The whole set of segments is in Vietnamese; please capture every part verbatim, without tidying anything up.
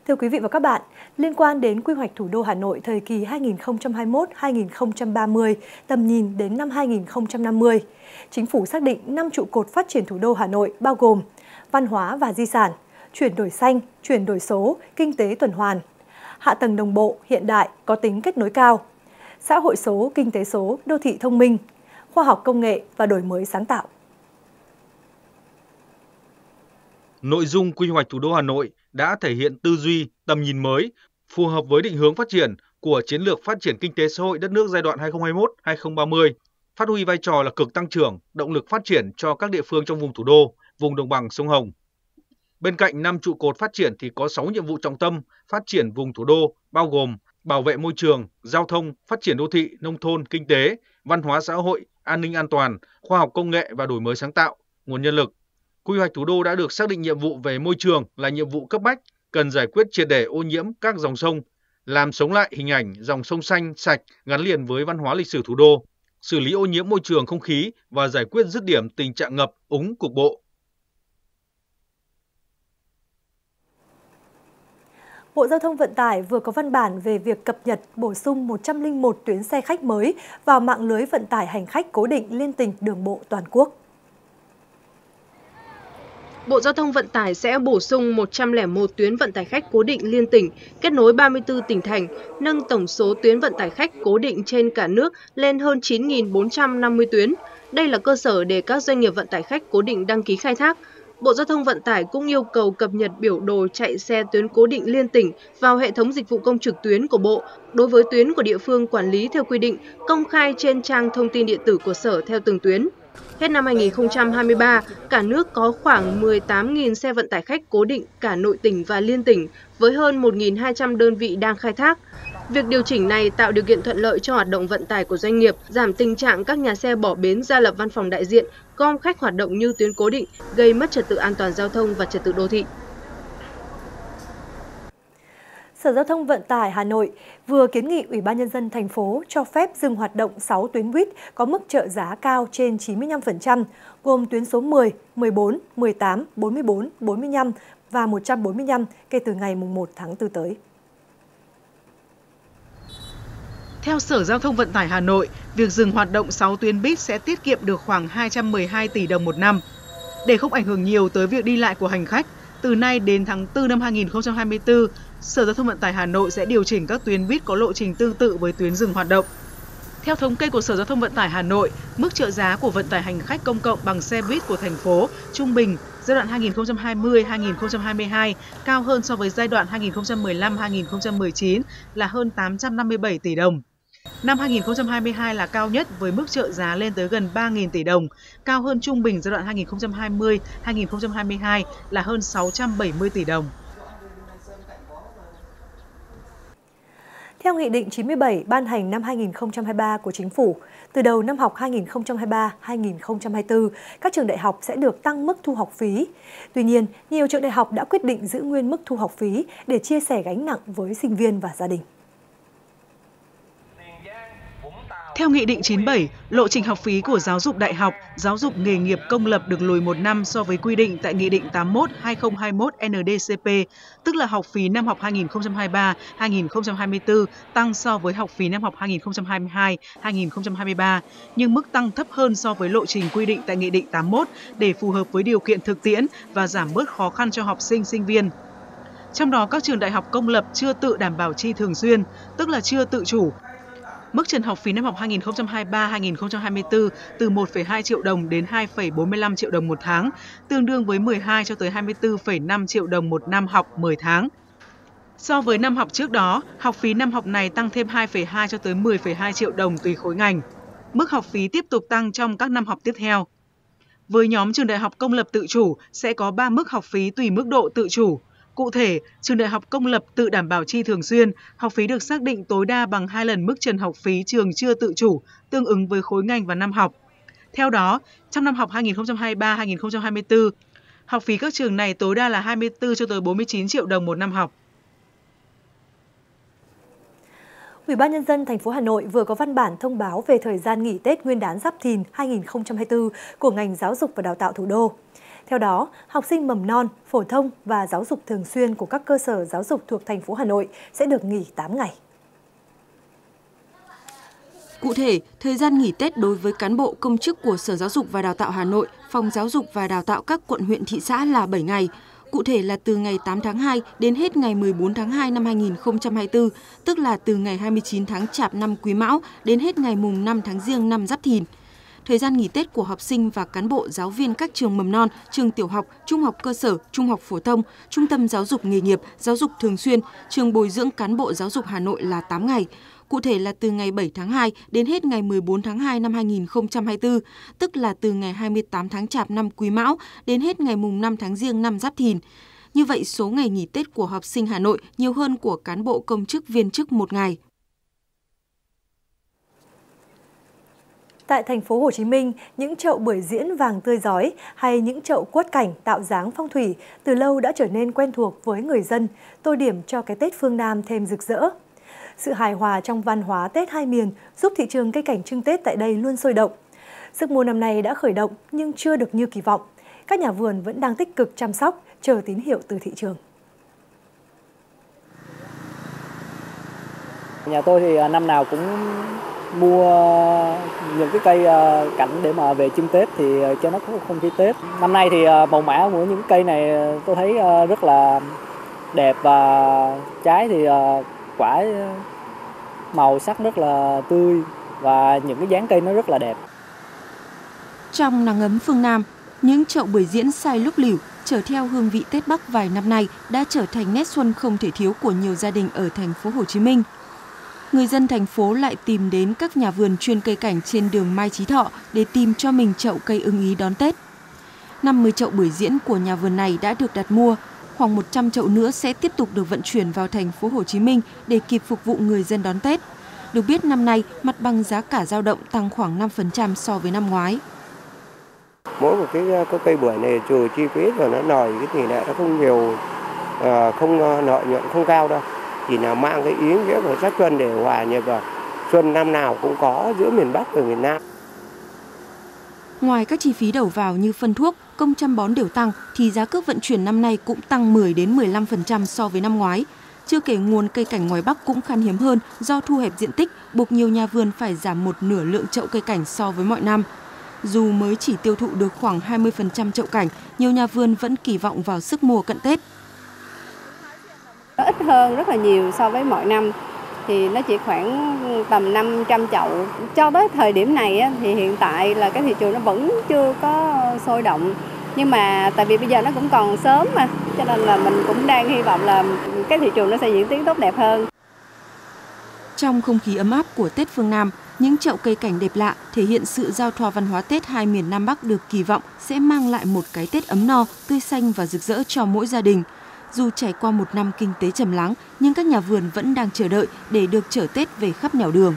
Thưa quý vị và các bạn, liên quan đến quy hoạch thủ đô Hà Nội thời kỳ hai nghìn không trăm hai mươi mốt đến hai nghìn không trăm ba mươi, tầm nhìn đến năm hai nghìn không trăm năm mươi, Chính phủ xác định năm trụ cột phát triển thủ đô Hà Nội bao gồm văn hóa và di sản, chuyển đổi xanh, chuyển đổi số, kinh tế tuần hoàn, hạ tầng đồng bộ, hiện đại, có tính kết nối cao, xã hội số, kinh tế số, đô thị thông minh, khoa học công nghệ và đổi mới sáng tạo. Nội dung quy hoạch thủ đô Hà Nội đã thể hiện tư duy, tầm nhìn mới, phù hợp với định hướng phát triển của chiến lược phát triển kinh tế xã hội đất nước giai đoạn hai nghìn không trăm hai mươi mốt đến hai nghìn không trăm ba mươi, phát huy vai trò là cực tăng trưởng, động lực phát triển cho các địa phương trong vùng thủ đô, vùng đồng bằng sông Hồng. Bên cạnh năm trụ cột phát triển thì có sáu nhiệm vụ trọng tâm phát triển vùng thủ đô, bao gồm bảo vệ môi trường, giao thông, phát triển đô thị, nông thôn, kinh tế, văn hóa xã hội, an ninh an toàn, khoa học công nghệ và đổi mới sáng tạo, nguồn nhân lực. Quy hoạch thủ đô đã được xác định nhiệm vụ về môi trường là nhiệm vụ cấp bách, cần giải quyết triệt để ô nhiễm các dòng sông, làm sống lại hình ảnh dòng sông xanh, sạch gắn liền với văn hóa lịch sử thủ đô, xử lý ô nhiễm môi trường không khí và giải quyết dứt điểm tình trạng ngập, úng cục bộ. Bộ Giao thông Vận tải vừa có văn bản về việc cập nhật bổ sung một trăm lẻ một tuyến xe khách mới vào mạng lưới vận tải hành khách cố định liên tỉnh đường bộ toàn quốc. Bộ Giao thông Vận tải sẽ bổ sung một trăm lẻ một tuyến vận tải khách cố định liên tỉnh, kết nối ba mươi tư tỉnh thành, nâng tổng số tuyến vận tải khách cố định trên cả nước lên hơn chín nghìn bốn trăm năm mươi tuyến. Đây là cơ sở để các doanh nghiệp vận tải khách cố định đăng ký khai thác. Bộ Giao thông Vận tải cũng yêu cầu cập nhật biểu đồ chạy xe tuyến cố định liên tỉnh vào hệ thống dịch vụ công trực tuyến của Bộ. Đối với tuyến của địa phương quản lý theo quy định, công khai trên trang thông tin điện tử của Sở theo từng tuyến. Hết năm hai nghìn không trăm hai mươi ba, cả nước có khoảng mười tám nghìn xe vận tải khách cố định cả nội tỉnh và liên tỉnh với hơn một nghìn hai trăm đơn vị đang khai thác. Việc điều chỉnh này tạo điều kiện thuận lợi cho hoạt động vận tải của doanh nghiệp, giảm tình trạng các nhà xe bỏ bến ra lập văn phòng đại diện, gom khách hoạt động như tuyến cố định, gây mất trật tự an toàn giao thông và trật tự đô thị. Sở Giao thông Vận tải Hà Nội vừa kiến nghị Ủy ban Nhân dân thành phố cho phép dừng hoạt động sáu tuyến buýt có mức trợ giá cao trên chín mươi lăm phần trăm, gồm tuyến số mười, mười bốn, mười tám, bốn mươi bốn, bốn mươi lăm và một trăm bốn mươi lăm kể từ ngày mùng một tháng tư tới. Theo Sở Giao thông Vận tải Hà Nội, việc dừng hoạt động sáu tuyến buýt sẽ tiết kiệm được khoảng hai trăm mười hai tỷ đồng một năm. Để không ảnh hưởng nhiều tới việc đi lại của hành khách, từ nay đến tháng tư năm hai nghìn không trăm hai mươi tư, Sở Giao thông Vận tải Hà Nội sẽ điều chỉnh các tuyến buýt có lộ trình tương tự với tuyến dừng hoạt động. Theo thống kê của Sở Giao thông Vận tải Hà Nội, mức trợ giá của vận tải hành khách công cộng bằng xe buýt của thành phố trung bình giai đoạn hai nghìn không trăm hai mươi đến hai nghìn không trăm hai mươi hai cao hơn so với giai đoạn hai nghìn không trăm mười lăm đến hai nghìn không trăm mười chín là hơn tám trăm năm mươi bảy tỷ đồng. Năm hai nghìn không trăm hai mươi hai là cao nhất với mức trợ giá lên tới gần ba nghìn tỷ đồng, cao hơn trung bình giai đoạn hai nghìn không trăm hai mươi đến hai nghìn không trăm hai mươi hai là hơn sáu trăm bảy mươi tỷ đồng. Theo Nghị định chín mươi bảy ban hành năm hai nghìn không trăm hai mươi ba của Chính phủ, từ đầu năm học hai nghìn không trăm hai mươi ba đến hai nghìn không trăm hai mươi tư, các trường đại học sẽ được tăng mức thu học phí. Tuy nhiên, nhiều trường đại học đã quyết định giữ nguyên mức thu học phí để chia sẻ gánh nặng với sinh viên và gia đình. Theo Nghị định chín mươi bảy, lộ trình học phí của giáo dục đại học, giáo dục nghề nghiệp công lập được lùi một năm so với quy định tại Nghị định tám mươi mốt trên hai nghìn không trăm hai mươi mốt N D C P, tức là học phí năm học hai nghìn không trăm hai mươi ba đến hai nghìn không trăm hai mươi tư tăng so với học phí năm học hai nghìn không trăm hai mươi hai đến hai nghìn không trăm hai mươi ba, nhưng mức tăng thấp hơn so với lộ trình quy định tại Nghị định tám mươi mốt để phù hợp với điều kiện thực tiễn và giảm bớt khó khăn cho học sinh, sinh viên. Trong đó, các trường đại học công lập chưa tự đảm bảo chi thường xuyên, tức là chưa tự chủ. Mức trần học phí năm học hai nghìn không trăm hai mươi ba đến hai nghìn không trăm hai mươi tư từ một phẩy hai triệu đồng đến hai phẩy bốn mươi lăm triệu đồng một tháng, tương đương với mười hai cho tới hai mươi tư phẩy năm triệu đồng một năm học mười tháng. So với năm học trước đó, học phí năm học này tăng thêm hai phẩy hai cho tới mười phẩy hai triệu đồng tùy khối ngành. Mức học phí tiếp tục tăng trong các năm học tiếp theo. Với nhóm trường đại học công lập tự chủ sẽ có ba mức học phí tùy mức độ tự chủ. Cụ thể, trường đại học công lập tự đảm bảo chi thường xuyên, học phí được xác định tối đa bằng hai lần mức trần học phí trường chưa tự chủ, tương ứng với khối ngành và năm học. Theo đó, trong năm học hai nghìn không trăm hai mươi ba đến hai nghìn không trăm hai mươi tư, học phí các trường này tối đa là hai mươi tư cho tới bốn mươi chín triệu đồng một năm học. Ủy ban Nhân dân thành phố Hà Nội vừa có văn bản thông báo về thời gian nghỉ Tết Nguyên đán Giáp Thìn hai nghìn không trăm hai mươi tư của ngành giáo dục và đào tạo thủ đô. Theo đó, học sinh mầm non, phổ thông và giáo dục thường xuyên của các cơ sở giáo dục thuộc thành phố Hà Nội sẽ được nghỉ tám ngày. Cụ thể, thời gian nghỉ Tết đối với cán bộ công chức của Sở Giáo dục và Đào tạo Hà Nội, Phòng Giáo dục và Đào tạo các quận huyện thị xã là bảy ngày. Cụ thể là từ ngày tám tháng hai đến hết ngày mười bốn tháng hai năm hai nghìn không trăm hai mươi tư, tức là từ ngày hai mươi chín tháng Chạp năm Quý Mão đến hết ngày mùng năm tháng Giêng năm Giáp Thìn. Thời gian nghỉ Tết của học sinh và cán bộ giáo viên các trường mầm non, trường tiểu học, trung học cơ sở, trung học phổ thông, trung tâm giáo dục nghề nghiệp, giáo dục thường xuyên, trường bồi dưỡng cán bộ giáo dục Hà Nội là tám ngày. Cụ thể là từ ngày bảy tháng hai đến hết ngày mười bốn tháng hai năm hai nghìn không trăm hai mươi tư, tức là từ ngày hai mươi tám tháng Chạp năm Quý Mão đến hết ngày mùng năm tháng Giêng năm Giáp Thìn. Như vậy, số ngày nghỉ Tết của học sinh Hà Nội nhiều hơn của cán bộ công chức viên chức một ngày. Tại thành phố Hồ Chí Minh, những chậu bưởi diễn vàng tươi rói hay những chậu quất cảnh tạo dáng phong thủy từ lâu đã trở nên quen thuộc với người dân, tô điểm cho cái Tết phương Nam thêm rực rỡ. Sự hài hòa trong văn hóa Tết hai miền giúp thị trường cây cảnh trưng Tết tại đây luôn sôi động. Sức mua năm nay đã khởi động nhưng chưa được như kỳ vọng. Các nhà vườn vẫn đang tích cực chăm sóc, chờ tín hiệu từ thị trường. Nhà tôi thì năm nào cũng mua những cái cây cảnh để mà về trưng Tết thì cho nó có không khí Tết. Năm nay thì màu mã của những cây này tôi thấy rất là đẹp và trái thì quả màu sắc rất là tươi và những cái dáng cây nó rất là đẹp. Trong nắng ấm phương Nam, những chậu bưởi diễn sai lúc lỉu chở theo hương vị Tết Bắc vài năm nay đã trở thành nét xuân không thể thiếu của nhiều gia đình ở thành phố Hồ Chí Minh. Người dân thành phố lại tìm đến các nhà vườn chuyên cây cảnh trên đường Mai Chí Thọ để tìm cho mình chậu cây ưng ý đón Tết. năm mươi chậu bưởi diễn của nhà vườn này đã được đặt mua, khoảng một trăm chậu nữa sẽ tiếp tục được vận chuyển vào thành phố Hồ Chí Minh để kịp phục vụ người dân đón Tết. Được biết năm nay, mặt bằng giá cả dao động tăng khoảng năm phần trăm so với năm ngoái. Mỗi một cái, cái cây bưởi này trừ chi phí rồi nó nòi cái tỷ lệ nó không nhiều, không lợi nhuận không cao đâu. Chỉ là mang cái ý nghĩa của sắc xuân để hòa nhập vào xuân năm nào cũng có giữa miền Bắc và miền Nam. Ngoài các chi phí đầu vào như phân thuốc, công chăm bón đều tăng, thì giá cước vận chuyển năm nay cũng tăng mười đến mười lăm phần trăm so với năm ngoái. Chưa kể nguồn cây cảnh ngoài Bắc cũng khan hiếm hơn do thu hẹp diện tích, buộc nhiều nhà vườn phải giảm một nửa lượng chậu cây cảnh so với mọi năm. Dù mới chỉ tiêu thụ được khoảng hai mươi phần trăm chậu cảnh, nhiều nhà vườn vẫn kỳ vọng vào sức mua cận Tết. Nó ít hơn rất là nhiều so với mọi năm, thì nó chỉ khoảng tầm năm trăm chậu. Cho tới thời điểm này thì hiện tại là cái thị trường nó vẫn chưa có sôi động. Nhưng mà tại vì bây giờ nó cũng còn sớm mà, cho nên là mình cũng đang hy vọng là cái thị trường nó sẽ diễn tiến tốt đẹp hơn. Trong không khí ấm áp của Tết phương Nam, những chậu cây cảnh đẹp lạ thể hiện sự giao thoa văn hóa Tết hai miền Nam Bắc được kỳ vọng sẽ mang lại một cái Tết ấm no, tươi xanh và rực rỡ cho mỗi gia đình. Dù trải qua một năm kinh tế trầm lắng, nhưng các nhà vườn vẫn đang chờ đợi để được chở Tết về khắp nẻo đường.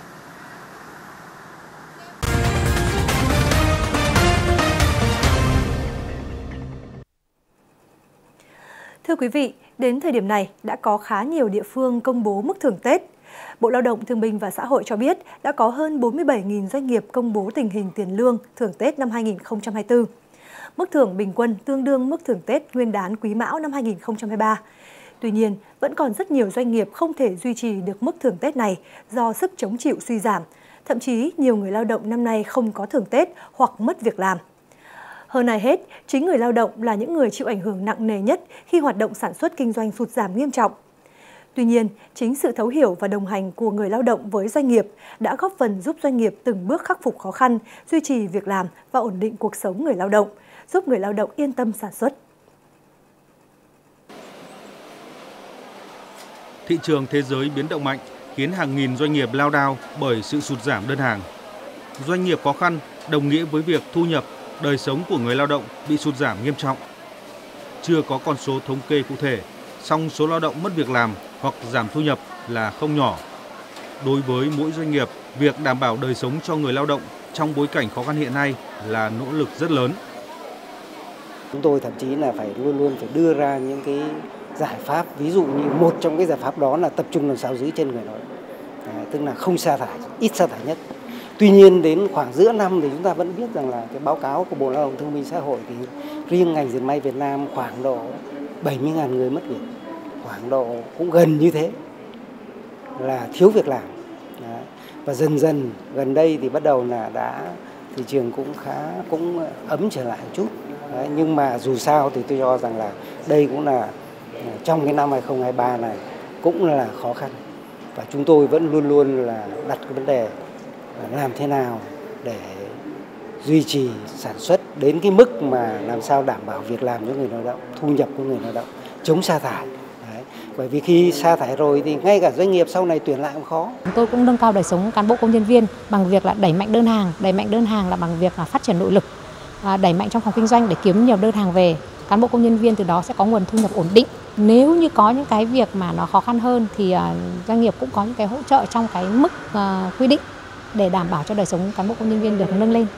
Thưa quý vị, đến thời điểm này đã có khá nhiều địa phương công bố mức thưởng Tết. Bộ Lao động Thương binh và Xã hội cho biết đã có hơn bốn mươi bảy nghìn doanh nghiệp công bố tình hình tiền lương thưởng Tết năm hai nghìn không trăm hai mươi tư. Mức thưởng bình quân tương đương mức thưởng Tết Nguyên đán Quý Mão năm hai nghìn không trăm hai mươi ba. Tuy nhiên, vẫn còn rất nhiều doanh nghiệp không thể duy trì được mức thưởng Tết này do sức chống chịu suy giảm. Thậm chí, nhiều người lao động năm nay không có thưởng Tết hoặc mất việc làm. Hơn ai hết, chính người lao động là những người chịu ảnh hưởng nặng nề nhất khi hoạt động sản xuất kinh doanh sụt giảm nghiêm trọng. Tuy nhiên, chính sự thấu hiểu và đồng hành của người lao động với doanh nghiệp đã góp phần giúp doanh nghiệp từng bước khắc phục khó khăn, duy trì việc làm và ổn định cuộc sống người lao động, giúp người lao động yên tâm sản xuất. Thị trường thế giới biến động mạnh khiến hàng nghìn doanh nghiệp lao đao bởi sự sụt giảm đơn hàng. Doanh nghiệp khó khăn đồng nghĩa với việc thu nhập, đời sống của người lao động bị sụt giảm nghiêm trọng. Chưa có con số thống kê cụ thể, song số lao động mất việc làm hoặc giảm thu nhập là không nhỏ. Đối với mỗi doanh nghiệp, việc đảm bảo đời sống cho người lao động trong bối cảnh khó khăn hiện nay là nỗ lực rất lớn. Chúng tôi thậm chí là phải luôn luôn phải đưa ra những cái giải pháp, ví dụ như một trong cái giải pháp đó là tập trung làm sao giữ chân người lao động, à, tức là không sa thải, ít sa thải nhất. Tuy nhiên đến khoảng giữa năm thì chúng ta vẫn biết rằng là cái báo cáo của Bộ Lao động Thương binh Xã hội thì riêng ngành dệt may Việt Nam khoảng độ bảy mươi nghìn người mất việc, khoảng độ cũng gần như thế là thiếu việc làm. Đấy. Và dần dần gần đây thì bắt đầu là đã thị trường cũng khá cũng ấm trở lại một chút. Đấy. Nhưng mà dù sao thì tôi cho rằng là đây cũng là trong cái năm hai không hai ba này cũng là khó khăn, và chúng tôi vẫn luôn luôn là đặt cái vấn đề làm thế nào để duy trì sản xuất đến cái mức mà làm sao đảm bảo việc làm cho người lao động, thu nhập của người lao động, chống sa thải. Đấy. Bởi vì khi sa thải rồi thì ngay cả doanh nghiệp sau này tuyển lại cũng khó. Chúng tôi cũng nâng cao đời sống cán bộ công nhân viên bằng việc là đẩy mạnh đơn hàng, đẩy mạnh đơn hàng là bằng việc là phát triển nội lực, đẩy mạnh trong phòng kinh doanh để kiếm nhiều đơn hàng về. Cán bộ công nhân viên từ đó sẽ có nguồn thu nhập ổn định. Nếu như có những cái việc mà nó khó khăn hơn thì doanh nghiệp cũng có những cái hỗ trợ trong cái mức quy định để đảm bảo cho đời sống cán bộ công nhân viên được nâng lên.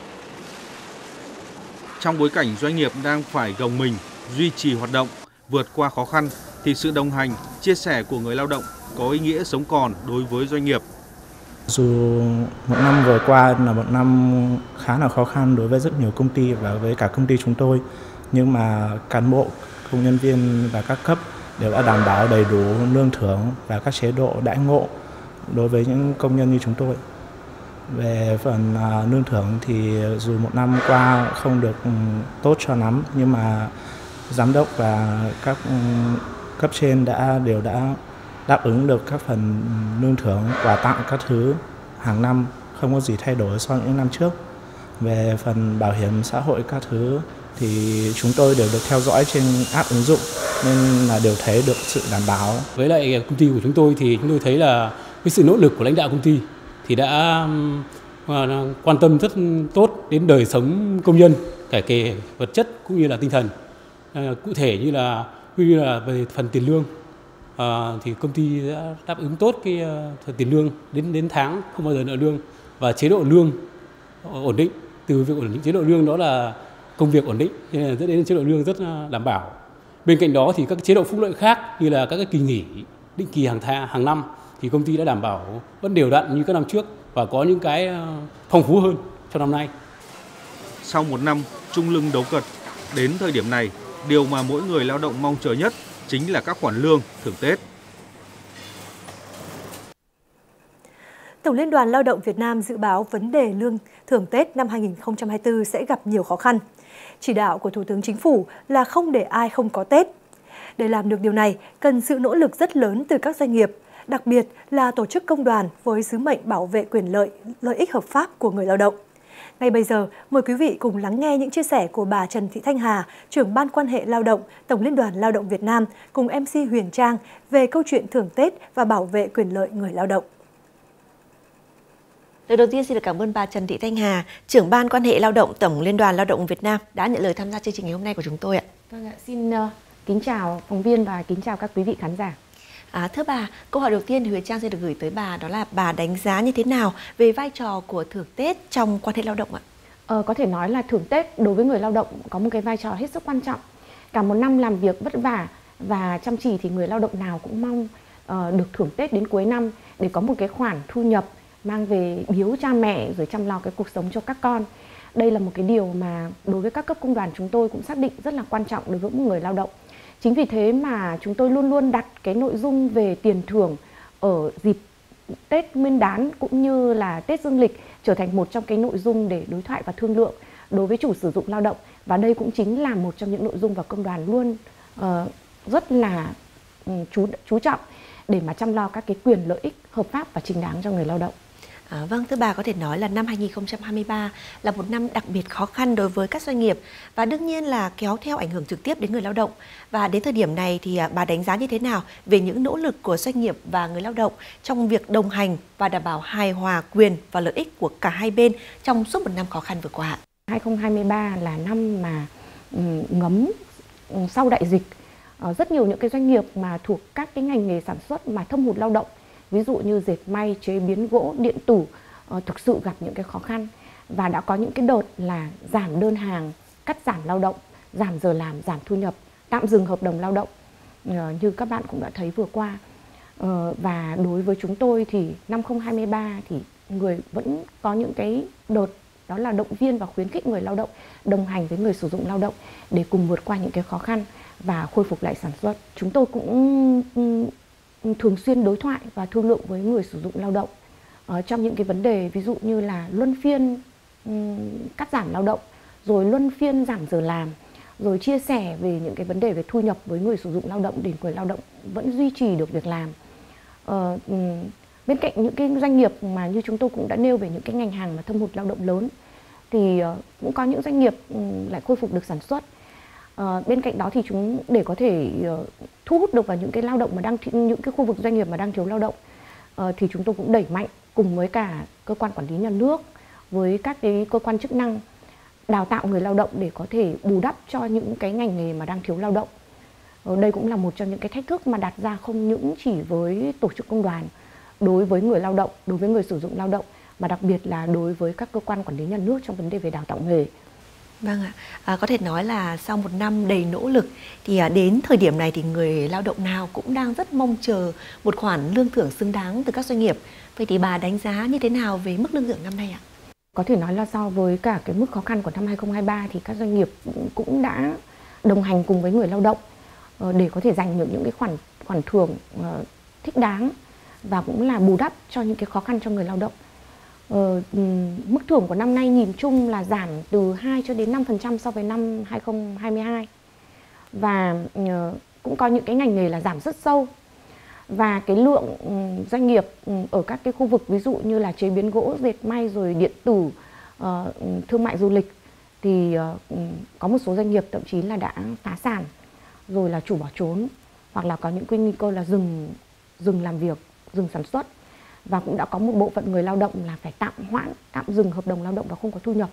Trong bối cảnh doanh nghiệp đang phải gồng mình, duy trì hoạt động, vượt qua khó khăn, thì sự đồng hành, chia sẻ của người lao động có ý nghĩa sống còn đối với doanh nghiệp. Dù một năm vừa qua là một năm khá là khó khăn đối với rất nhiều công ty và với cả công ty chúng tôi, nhưng mà cán bộ, công nhân viên và các cấp đều đã đảm bảo đầy đủ lương thưởng và các chế độ đãi ngộ đối với những công nhân như chúng tôi. Về phần uh, lương thưởng thì dù một năm qua không được um, tốt cho lắm, nhưng mà giám đốc và các um, cấp trên đã đều đã đáp ứng được các phần lương thưởng, quà tặng các thứ hàng năm, không có gì thay đổi so với những năm trước. Về phần bảo hiểm xã hội các thứ thì chúng tôi đều được theo dõi trên app ứng dụng nên là đều thấy được sự đảm bảo. Với lại công ty của chúng tôi thì chúng tôi thấy là cái sự nỗ lực của lãnh đạo công ty thì đã quan tâm rất tốt đến đời sống công nhân, cả về vật chất cũng như là tinh thần. À, cụ thể như là như là về phần tiền lương à, thì công ty đã đáp ứng tốt cái uh, tiền lương đến đến tháng, không bao giờ nợ lương, và chế độ lương ổn định. Từ việc ổn định chế độ lương đó là công việc ổn định, nên là dẫn đến chế độ lương rất đảm bảo. Bên cạnh đó thì các chế độ phúc lợi khác như là các cái kỳ nghỉ định kỳ hàng tháng, hàng năm thì công ty đã đảm bảo vẫn đều đặn như các năm trước và có những cái phong phú hơn trong năm nay. Sau một năm chung lưng đấu cật, đến thời điểm này, điều mà mỗi người lao động mong chờ nhất chính là các khoản lương, thưởng Tết. Tổng Liên đoàn Lao động Việt Nam dự báo vấn đề lương thưởng Tết năm hai nghìn không trăm hai mươi tư sẽ gặp nhiều khó khăn. Chỉ đạo của Thủ tướng Chính phủ là không để ai không có Tết. Để làm được điều này, cần sự nỗ lực rất lớn từ các doanh nghiệp, đặc biệt là tổ chức công đoàn với sứ mệnh bảo vệ quyền lợi, lợi ích hợp pháp của người lao động. Ngay bây giờ, mời quý vị cùng lắng nghe những chia sẻ của bà Trần Thị Thanh Hà, trưởng Ban Quan hệ Lao động, Tổng Liên đoàn Lao động Việt Nam, cùng em xê Huyền Trang về câu chuyện thưởng Tết và bảo vệ quyền lợi người lao động. Lời đầu tiên xin được cảm ơn bà Trần Thị Thanh Hà, trưởng Ban Quan hệ Lao động Tổng Liên đoàn Lao động Việt Nam đã nhận lời tham gia chương trình ngày hôm nay của chúng tôi ạ. Vâng ạ, xin uh, kính chào phóng viên và kính chào các quý vị khán giả. À, thưa bà, câu hỏi đầu tiên thì Huyền Trang sẽ được gửi tới bà, đó là bà đánh giá như thế nào về vai trò của thưởng Tết trong quan hệ lao động ạ? Ờ, có thể nói là thưởng Tết đối với người lao động có một cái vai trò hết sức quan trọng. Cả một năm làm việc vất vả và chăm chỉ thì người lao động nào cũng mong uh, được thưởng Tết đến cuối năm để có một cái khoản thu nhập mang về biếu cha mẹ rồi chăm lo cái cuộc sống cho các con. Đây là một cái điều mà đối với các cấp công đoàn chúng tôi cũng xác định rất là quan trọng đối với một người lao động. Chính vì thế mà chúng tôi luôn luôn đặt cái nội dung về tiền thưởng ở dịp Tết Nguyên đán cũng như là Tết Dương lịch trở thành một trong cái nội dung để đối thoại và thương lượng đối với chủ sử dụng lao động. Và đây cũng chính là một trong những nội dung và công đoàn luôn uh, rất là um, chú, chú trọng để mà chăm lo các cái quyền lợi ích hợp pháp và chính đáng cho người lao động. À, vâng, thưa bà, có thể nói là năm hai nghìn không trăm hai mươi ba là một năm đặc biệt khó khăn đối với các doanh nghiệp và đương nhiên là kéo theo ảnh hưởng trực tiếp đến người lao động. Và đến thời điểm này thì bà đánh giá như thế nào về những nỗ lực của doanh nghiệp và người lao động trong việc đồng hành và đảm bảo hài hòa quyền và lợi ích của cả hai bên trong suốt một năm khó khăn vừa qua? hai nghìn không trăm hai mươi ba là năm mà um, ngấm um, sau đại dịch, uh, rất nhiều những cái doanh nghiệp mà thuộc các cái ngành nghề sản xuất mà thâm hụt lao động, ví dụ như dệt may, chế biến gỗ, điện tử uh, thực sự gặp những cái khó khăn và đã có những cái đợt là giảm đơn hàng, cắt giảm lao động, giảm giờ làm, giảm thu nhập, tạm dừng hợp đồng lao động uh, như các bạn cũng đã thấy vừa qua. Uh, và đối với chúng tôi thì năm hai nghìn không trăm hai mươi ba thì người vẫn có những cái đợt đó là động viên và khuyến khích người lao động đồng hành với người sử dụng lao động để cùng vượt qua những cái khó khăn và khôi phục lại sản xuất. Chúng tôi cũng thường xuyên đối thoại và thương lượng với người sử dụng lao động ở trong những cái vấn đề ví dụ như là luân phiên cắt giảm lao động, rồi luân phiên giảm giờ làm, rồi chia sẻ về những cái vấn đề về thu nhập với người sử dụng lao động để người lao động vẫn duy trì được việc làm. Ờ, bên cạnh những cái doanh nghiệp mà như chúng tôi cũng đã nêu về những cái ngành hàng mà thâm hụt lao động lớn thì uh, cũng có những doanh nghiệp um, lại khôi phục được sản xuất. Uh, bên cạnh đó thì chúng để có thể uh, thu hút được vào những cái lao động mà đang những cái khu vực doanh nghiệp mà đang thiếu lao động uh, thì chúng tôi cũng đẩy mạnh cùng với cả cơ quan quản lý nhà nước, với các cái cơ quan chức năng đào tạo người lao động để có thể bù đắp cho những cái ngành nghề mà đang thiếu lao động. Uh, đây cũng là một trong những cái thách thức mà đặt ra không những chỉ với tổ chức công đoàn đối với người lao động, đối với người sử dụng lao động, mà đặc biệt là đối với các cơ quan quản lý nhà nước trong vấn đề về đào tạo nghề. Vâng ạ, à, có thể nói là sau một năm đầy nỗ lực thì à, đến thời điểm này thì người lao động nào cũng đang rất mong chờ một khoản lương thưởng xứng đáng từ các doanh nghiệp. Vậy thì bà đánh giá như thế nào về mức lương thưởng năm nay ạ? Có thể nói là so với cả cái mức khó khăn của năm hai không hai ba thì các doanh nghiệp cũng đã đồng hành cùng với người lao động để có thể giành được những cái khoản khoản thưởng thích đáng và cũng là bù đắp cho những cái khó khăn cho người lao động. Ờ, mức thưởng của năm nay nhìn chung là giảm từ hai cho đến năm phần trăm so với năm hai không hai hai. Và uh, cũng có những cái ngành nghề là giảm rất sâu. Và cái lượng um, doanh nghiệp um, ở các cái khu vực ví dụ như là chế biến gỗ, dệt may rồi điện tử, uh, thương mại du lịch thì uh, um, có một số doanh nghiệp thậm chí là đã phá sản, rồi là chủ bỏ trốn, hoặc là có những cái nguy cơ là dừng dừng làm việc, dừng sản xuất. Và cũng đã có một bộ phận người lao động là phải tạm hoãn, tạm dừng hợp đồng lao động và không có thu nhập.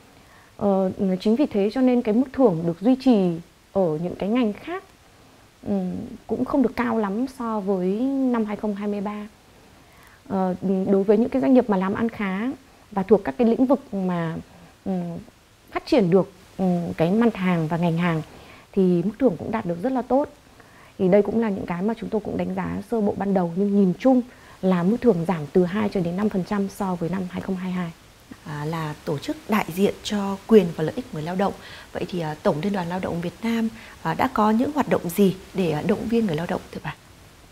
Ờ, chính vì thế cho nên cái mức thưởng được duy trì ở những cái ngành khác um, cũng không được cao lắm so với năm hai không hai ba. Ờ, đối với những cái doanh nghiệp mà làm ăn khá và thuộc các cái lĩnh vực mà um, phát triển được um, cái mặt hàng và ngành hàng thì mức thưởng cũng đạt được rất là tốt. Thì đây cũng là những cái mà chúng tôi cũng đánh giá sơ bộ ban đầu, nhưng nhìn chung là mức thưởng giảm từ hai cho đến năm phần trăm so với năm hai không hai hai. À, là tổ chức đại diện cho quyền và lợi ích người lao động. Vậy thì à, Tổng Liên đoàn Lao động Việt Nam à, đã có những hoạt động gì để à, động viên người lao động thưa bà?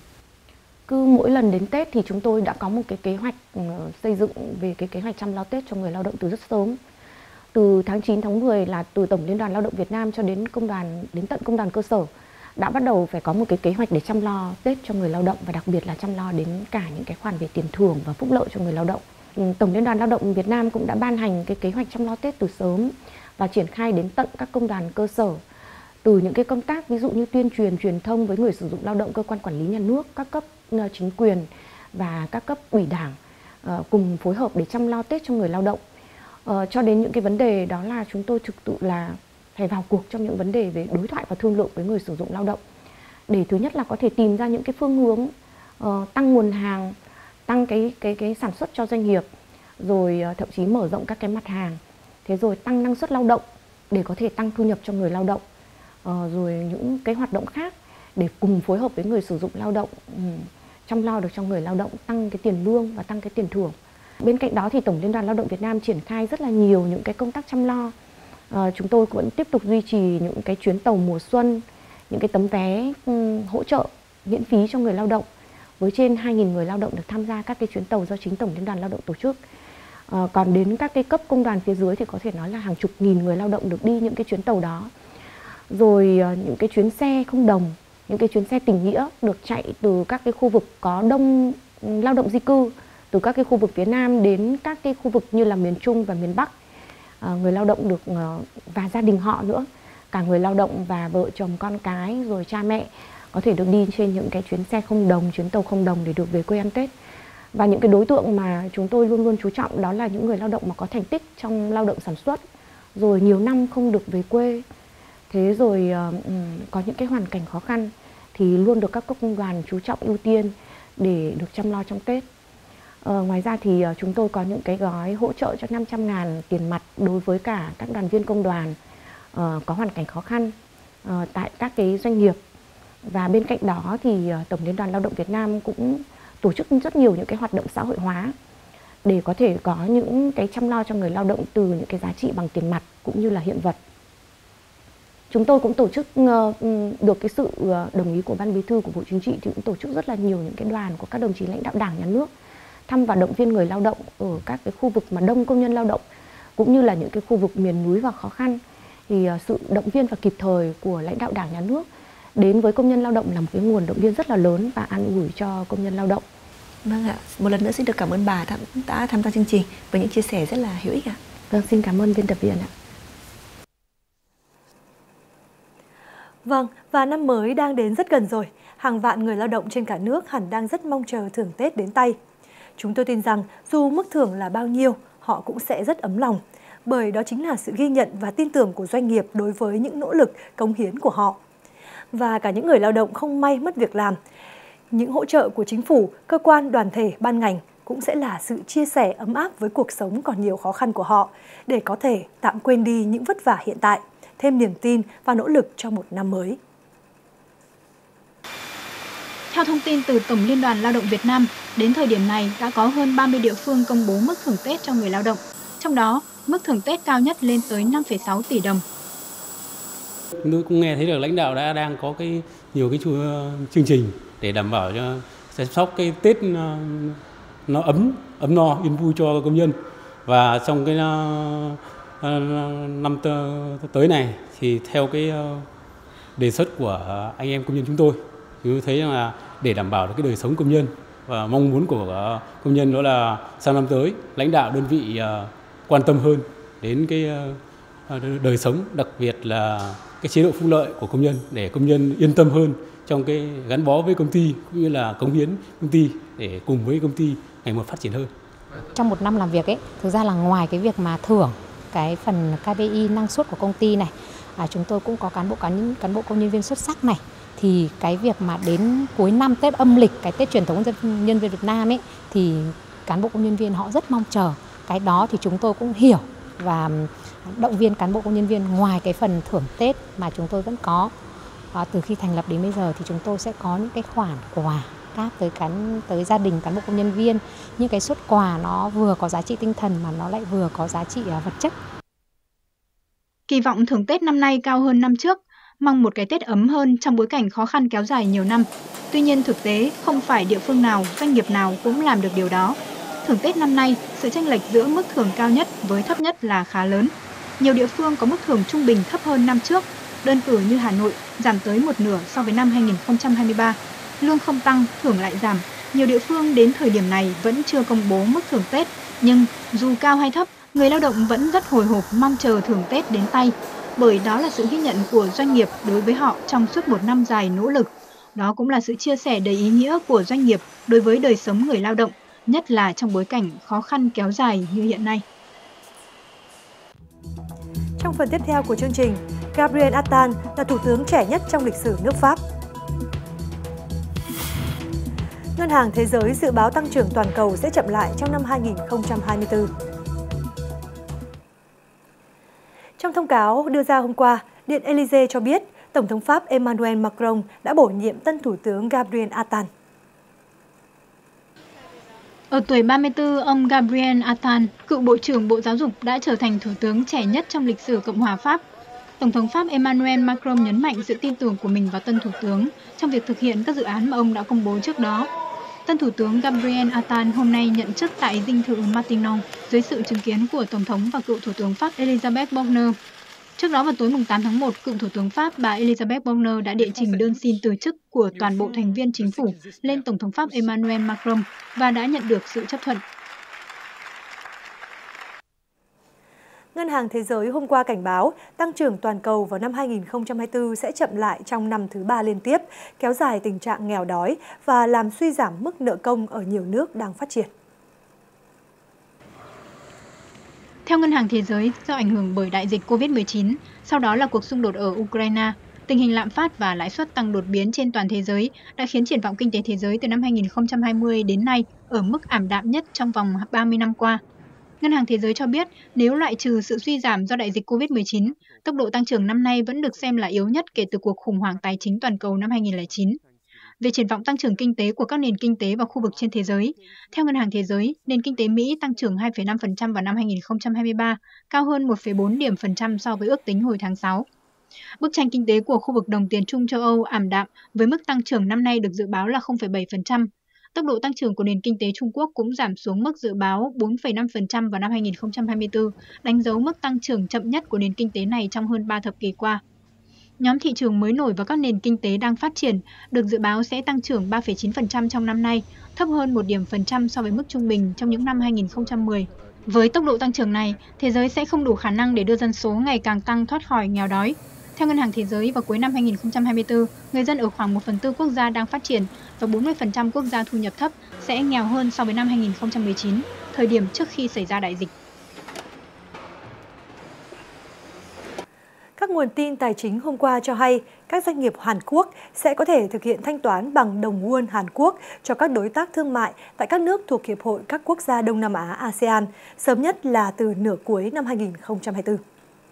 Cứ mỗi lần đến Tết thì chúng tôi đã có một cái kế hoạch uh, xây dựng về cái kế hoạch chăm lo Tết cho người lao động từ rất sớm. Từ tháng chín, tháng mười là từ Tổng Liên đoàn Lao động Việt Nam cho đến công đoàn, đến tận công đoàn cơ sở đã bắt đầu phải có một cái kế hoạch để chăm lo Tết cho người lao động, và đặc biệt là chăm lo đến cả những cái khoản về tiền thưởng và phúc lợi cho người lao động. Tổng Liên đoàn Lao động Việt Nam cũng đã ban hành cái kế hoạch chăm lo Tết từ sớm và triển khai đến tận các công đoàn cơ sở, từ những cái công tác ví dụ như tuyên truyền, truyền thông với người sử dụng lao động, cơ quan quản lý nhà nước, các cấp chính quyền và các cấp ủy đảng cùng phối hợp để chăm lo Tết cho người lao động. Cho đến những cái vấn đề đó là chúng tôi thực sự là phải vào cuộc trong những vấn đề về đối thoại và thương lượng với người sử dụng lao động, để thứ nhất là có thể tìm ra những cái phương hướng uh, tăng nguồn hàng, tăng cái cái cái sản xuất cho doanh nghiệp, rồi uh, thậm chí mở rộng các cái mặt hàng, thế rồi tăng năng suất lao động để có thể tăng thu nhập cho người lao động, uh, rồi những cái hoạt động khác để cùng phối hợp với người sử dụng lao động um, chăm lo được cho người lao động, tăng cái tiền lương và tăng cái tiền thưởng. Bên cạnh đó thì Tổng Liên đoàn Lao động Việt Nam triển khai rất là nhiều những cái công tác chăm lo. À, chúng tôi vẫn tiếp tục duy trì những cái chuyến tàu mùa xuân, những cái tấm vé um, hỗ trợ miễn phí cho người lao động, với trên hai nghìn người lao động được tham gia các cái chuyến tàu do chính Tổng Liên đoàn Lao động tổ chức. À, còn đến các cái cấp công đoàn phía dưới thì có thể nói là hàng chục nghìn người lao động được đi những cái chuyến tàu đó. Rồi uh, những cái chuyến xe không đồng, những cái chuyến xe tình nghĩa được chạy từ các cái khu vực có đông lao động di cư, từ các cái khu vực phía Nam đến các cái khu vực như là miền Trung và miền Bắc. À, người lao động được và gia đình họ nữa, cả người lao động và vợ chồng con cái rồi cha mẹ có thể được đi trên những cái chuyến xe không đồng, chuyến tàu không đồng để được về quê ăn Tết. Và những cái đối tượng mà chúng tôi luôn luôn chú trọng đó là những người lao động mà có thành tích trong lao động sản xuất, rồi nhiều năm không được về quê, thế rồi uh, có những cái hoàn cảnh khó khăn thì luôn được các cấp công đoàn chú trọng ưu tiên để được chăm lo trong Tết. Ờ, ngoài ra thì uh, chúng tôi có những cái gói hỗ trợ cho năm trăm ngàn tiền mặt đối với cả các đoàn viên công đoàn uh, có hoàn cảnh khó khăn uh, tại các cái doanh nghiệp. Và bên cạnh đó thì uh, Tổng Liên đoàn Lao động Việt Nam cũng tổ chức rất nhiều những cái hoạt động xã hội hóa. để có thể có những cái chăm lo cho người lao động từ những cái giá trị bằng tiền mặt cũng như là hiện vật. Chúng tôi cũng tổ chức được cái sự đồng ý của Ban Bí thư, của Bộ Chính trị thì cũng tổ chức rất là nhiều những cái đoàn của các đồng chí lãnh đạo Đảng, Nhà nước thăm và động viên người lao động ở các cái khu vực mà đông công nhân lao động cũng như là những cái khu vực miền núi và khó khăn. Thì sự động viên và kịp thời của lãnh đạo Đảng, Nhà nước đến với công nhân lao động là một cái nguồn động viên rất là lớn và an ủi cho công nhân lao động. Vâng ạ, một lần nữa xin được cảm ơn bà đã tham gia chương trình với những chia sẻ rất là hữu ích ạ. Vâng, xin cảm ơn biên tập viên ạ. Vâng, và năm mới đang đến rất gần rồi. Hàng vạn người lao động trên cả nước hẳn đang rất mong chờ thưởng Tết đến tay. Chúng tôi tin rằng dù mức thưởng là bao nhiêu, họ cũng sẽ rất ấm lòng, bởi đó chính là sự ghi nhận và tin tưởng của doanh nghiệp đối với những nỗ lực, cống hiến của họ. Và cả những người lao động không may mất việc làm, những hỗ trợ của chính phủ, cơ quan, đoàn thể, ban ngành cũng sẽ là sự chia sẻ ấm áp với cuộc sống còn nhiều khó khăn của họ, để có thể tạm quên đi những vất vả hiện tại, thêm niềm tin và nỗ lực cho một năm mới. Theo thông tin từ Tổng Liên đoàn Lao động Việt Nam, đến thời điểm này đã có hơn ba mươi địa phương công bố mức thưởng Tết cho người lao động. Trong đó, mức thưởng Tết cao nhất lên tới năm phẩy sáu tỷ đồng. Chúng tôi cũng nghe thấy được lãnh đạo đã đang có cái nhiều cái chương trình để đảm bảo cho chăm sóc cái Tết nó ấm ấm no, yên vui cho công nhân. Và trong cái năm tới này thì theo cái đề xuất của anh em công nhân chúng tôi, thì tôi thấy là để đảm bảo được cái đời sống công nhân và mong muốn của công nhân đó là sang năm tới lãnh đạo đơn vị quan tâm hơn đến cái đời sống, đặc biệt là cái chế độ phúc lợi của công nhân, để công nhân yên tâm hơn trong cái gắn bó với công ty cũng như là cống hiến công ty để cùng với công ty ngày một phát triển hơn. Trong một năm làm việc ấy, thực ra là ngoài cái việc mà thưởng cái phần ca pê i năng suất của công ty này, à, chúng tôi cũng có cán bộ cán cán bộ công nhân viên xuất sắc này, thì cái việc mà đến cuối năm Tết âm lịch, cái Tết truyền thống nhân viên Việt Nam ấy, thì cán bộ công nhân viên họ rất mong chờ. Cái đó thì chúng tôi cũng hiểu và động viên cán bộ công nhân viên. Ngoài cái phần thưởng Tết mà chúng tôi vẫn có, à, từ khi thành lập đến bây giờ thì chúng tôi sẽ có những cái khoản quà đáp tới cán tới gia đình cán bộ công nhân viên, những cái suất quà nó vừa có giá trị tinh thần mà nó lại vừa có giá trị vật chất. Kỳ vọng thưởng Tết năm nay cao hơn năm trước, mong một cái Tết ấm hơn trong bối cảnh khó khăn kéo dài nhiều năm. Tuy nhiên thực tế không phải địa phương nào, doanh nghiệp nào cũng làm được điều đó. Thưởng Tết năm nay, sự chênh lệch giữa mức thưởng cao nhất với thấp nhất là khá lớn. Nhiều địa phương có mức thưởng trung bình thấp hơn năm trước. Đơn cử như Hà Nội giảm tới một nửa so với năm hai nghìn không trăm hai mươi ba. Lương không tăng, thưởng lại giảm. Nhiều địa phương đến thời điểm này vẫn chưa công bố mức thưởng Tết. Nhưng dù cao hay thấp, người lao động vẫn rất hồi hộp mong chờ thưởng Tết đến tay. Bởi đó là sự ghi nhận của doanh nghiệp đối với họ trong suốt một năm dài nỗ lực. Đó cũng là sự chia sẻ đầy ý nghĩa của doanh nghiệp đối với đời sống người lao động, nhất là trong bối cảnh khó khăn kéo dài như hiện nay. Trong phần tiếp theo của chương trình, Gabriel Attal là thủ tướng trẻ nhất trong lịch sử nước Pháp. Ngân hàng Thế giới dự báo tăng trưởng toàn cầu sẽ chậm lại trong năm hai nghìn không trăm hai mươi tư. Trong thông cáo đưa ra hôm qua, Điện Élysée cho biết Tổng thống Pháp Emmanuel Macron đã bổ nhiệm tân thủ tướng Gabriel Attal. Ở tuổi ba mươi tư, ông Gabriel Attal, cựu Bộ trưởng Bộ Giáo dục, đã trở thành thủ tướng trẻ nhất trong lịch sử Cộng hòa Pháp. Tổng thống Pháp Emmanuel Macron nhấn mạnh sự tin tưởng của mình vào tân thủ tướng trong việc thực hiện các dự án mà ông đã công bố trước đó. Tân thủ tướng Gabriel Attal hôm nay nhận chức tại dinh thự Matignon dưới sự chứng kiến của Tổng thống và cựu Thủ tướng Pháp Elisabeth Borne. Trước đó vào tối tám tháng một, cựu Thủ tướng Pháp bà Elisabeth Borne đã đệ trình đơn xin từ chức của toàn bộ thành viên chính phủ lên Tổng thống Pháp Emmanuel Macron và đã nhận được sự chấp thuận. Ngân hàng Thế giới hôm qua cảnh báo tăng trưởng toàn cầu vào năm hai nghìn không trăm hai mươi tư sẽ chậm lại trong năm thứ ba liên tiếp, kéo dài tình trạng nghèo đói và làm suy giảm mức nợ công ở nhiều nước đang phát triển. Theo Ngân hàng Thế giới, do ảnh hưởng bởi đại dịch Covid mười chín, sau đó là cuộc xung đột ở Ukraine, tình hình lạm phát và lãi suất tăng đột biến trên toàn thế giới đã khiến triển vọng kinh tế thế giới từ năm hai nghìn không trăm hai mươi đến nay ở mức ảm đạm nhất trong vòng ba mươi năm qua. Ngân hàng Thế giới cho biết nếu loại trừ sự suy giảm do đại dịch Covid mười chín, tốc độ tăng trưởng năm nay vẫn được xem là yếu nhất kể từ cuộc khủng hoảng tài chính toàn cầu năm hai nghìn không trăm lẻ chín. về triển vọng tăng trưởng kinh tế của các nền kinh tế và khu vực trên thế giới. Theo Ngân hàng Thế giới, nền kinh tế Mỹ tăng trưởng hai phẩy năm phần trăm vào năm hai nghìn không trăm hai mươi ba, cao hơn một phẩy bốn điểm phần trăm so với ước tính hồi tháng sáu. Bức tranh kinh tế của khu vực đồng tiền chung châu Âu ảm đạm với mức tăng trưởng năm nay được dự báo là không phẩy bảy phần trăm. Tốc độ tăng trưởng của nền kinh tế Trung Quốc cũng giảm xuống mức dự báo bốn phẩy năm phần trăm vào năm hai nghìn không trăm hai mươi tư, đánh dấu mức tăng trưởng chậm nhất của nền kinh tế này trong hơn ba thập kỷ qua. Nhóm thị trường mới nổi và các nền kinh tế đang phát triển được dự báo sẽ tăng trưởng ba phẩy chín phần trăm trong năm nay, thấp hơn một điểm phần trăm so với mức trung bình trong những năm hai nghìn không trăm mười. Với tốc độ tăng trưởng này, thế giới sẽ không đủ khả năng để đưa dân số ngày càng tăng thoát khỏi nghèo đói. Theo Ngân hàng Thế giới, vào cuối năm hai nghìn không trăm hai mươi tư, người dân ở khoảng một phần tư quốc gia đang phát triển và bốn mươi phần trăm quốc gia thu nhập thấp sẽ nghèo hơn so với năm hai nghìn không trăm mười chín, thời điểm trước khi xảy ra đại dịch. Các nguồn tin tài chính hôm qua cho hay các doanh nghiệp Hàn Quốc sẽ có thể thực hiện thanh toán bằng đồng won Hàn Quốc cho các đối tác thương mại tại các nước thuộc Hiệp hội các quốc gia Đông Nam Á a sê an, sớm nhất là từ nửa cuối năm hai nghìn không trăm hai mươi tư.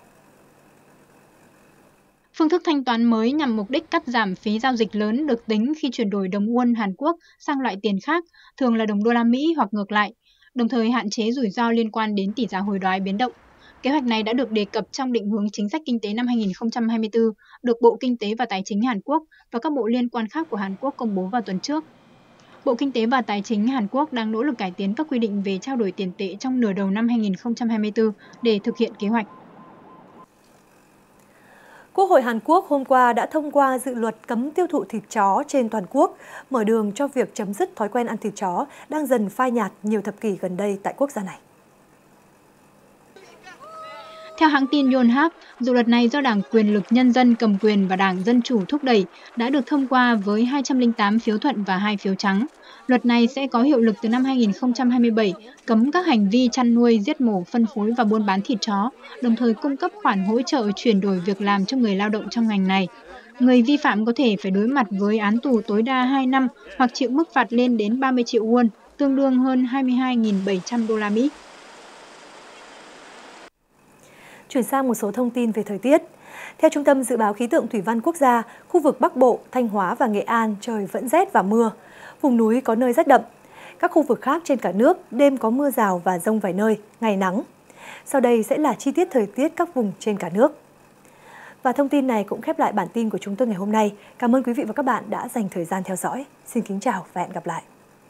Phương thức thanh toán mới nhằm mục đích cắt giảm phí giao dịch lớn được tính khi chuyển đổi đồng won Hàn Quốc sang loại tiền khác, thường là đồng đô la Mỹ hoặc ngược lại, đồng thời hạn chế rủi ro liên quan đến tỷ giá hối đoái biến động. Kế hoạch này đã được đề cập trong định hướng chính sách kinh tế năm hai nghìn không trăm hai mươi tư, được Bộ Kinh tế và Tài chính Hàn Quốc và các bộ liên quan khác của Hàn Quốc công bố vào tuần trước. Bộ Kinh tế và Tài chính Hàn Quốc đang nỗ lực cải tiến các quy định về trao đổi tiền tệ trong nửa đầu năm hai nghìn không trăm hai mươi tư để thực hiện kế hoạch. Quốc hội Hàn Quốc hôm qua đã thông qua dự luật cấm tiêu thụ thịt chó trên toàn quốc, mở đường cho việc chấm dứt thói quen ăn thịt chó đang dần phai nhạt nhiều thập kỷ gần đây tại quốc gia này. Theo hãng tin Yonhap, dự luật này do Đảng Quyền lực Nhân dân cầm quyền và Đảng Dân chủ thúc đẩy đã được thông qua với hai trăm lẻ tám phiếu thuận và hai phiếu trắng. Luật này sẽ có hiệu lực từ năm hai nghìn không trăm hai mươi bảy, cấm các hành vi chăn nuôi, giết mổ, phân phối và buôn bán thịt chó, đồng thời cung cấp khoản hỗ trợ chuyển đổi việc làm cho người lao động trong ngành này. Người vi phạm có thể phải đối mặt với án tù tối đa hai năm hoặc chịu mức phạt lên đến ba mươi triệu won, tương đương hơn hai mươi hai nghìn bảy trăm đô la Mỹ. Chuyển sang một số thông tin về thời tiết. Theo Trung tâm Dự báo Khí tượng Thủy văn Quốc gia, khu vực Bắc Bộ, Thanh Hóa và Nghệ An trời vẫn rét và mưa. Vùng núi có nơi rét đậm. Các khu vực khác trên cả nước đêm có mưa rào và dông vài nơi, ngày nắng. Sau đây sẽ là chi tiết thời tiết các vùng trên cả nước. Và thông tin này cũng khép lại bản tin của chúng tôi ngày hôm nay. Cảm ơn quý vị và các bạn đã dành thời gian theo dõi. Xin kính chào và hẹn gặp lại.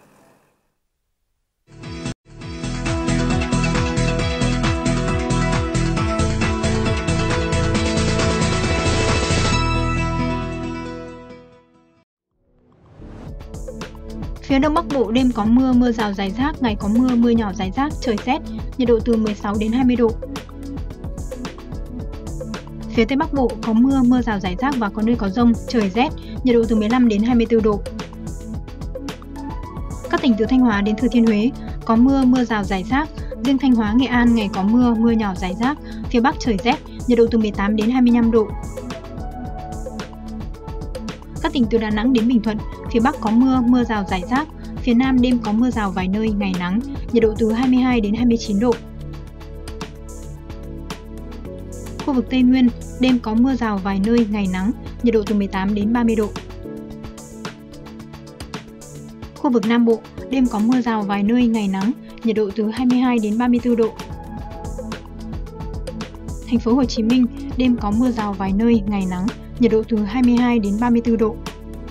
Phía Đông Bắc Bộ đêm có mưa, mưa rào rải rác, ngày có mưa, mưa nhỏ rải rác, trời rét, nhiệt độ từ mười sáu đến hai mươi độ. Phía Tây Bắc Bộ có mưa, mưa rào rải rác và có nơi có dông, trời rét, nhiệt độ từ mười lăm đến hai mươi tư độ. Các tỉnh từ Thanh Hóa đến Thừa Thiên Huế có mưa, mưa rào rải rác, riêng Thanh Hóa, Nghệ An ngày có mưa, mưa nhỏ rải rác, phía Bắc trời rét, nhiệt độ từ mười tám đến hai mươi lăm độ. Các tỉnh từ Đà Nẵng đến Bình Thuận, phía Bắc có mưa, mưa rào rải rác, phía Nam đêm có mưa rào vài nơi, ngày nắng, nhiệt độ từ hai mươi hai đến hai mươi chín độ. Khu vực Tây Nguyên, đêm có mưa rào vài nơi, ngày nắng, nhiệt độ từ mười tám đến ba mươi độ. Khu vực Nam Bộ, đêm có mưa rào vài nơi, ngày nắng, nhiệt độ từ hai mươi hai đến ba mươi tư độ. Thành phố Hồ Chí Minh, đêm có mưa rào vài nơi, ngày nắng, nhiệt độ từ hai mươi hai đến ba mươi tư độ.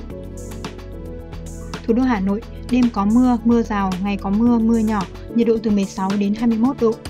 Thủ đô Hà Nội, đêm có mưa, mưa rào, ngày có mưa, mưa nhỏ, nhiệt độ từ mười sáu đến hai mươi mốt độ.